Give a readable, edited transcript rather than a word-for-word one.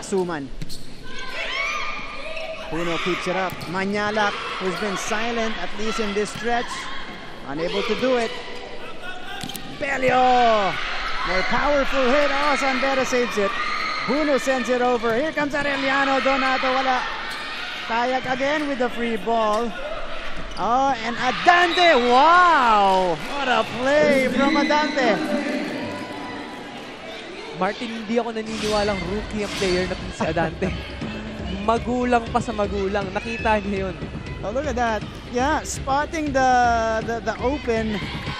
Suman. Puno keeps it up. Manyalak, who's been silent at least in this stretch, unable to do it. Belio! More powerful hit. Oh, Sandera saves it. Puno sends it over. Here comes Arellano. Donato wala. Tayak again with the free ball. Oh, and Adante! Wow! What a play from Adante! Martin, hindi ako naniniwalang rookie ang player na si Adante. Magulang pa sa magulang. Nakita niya yun. Oh, look at that. Yeah, spotting the open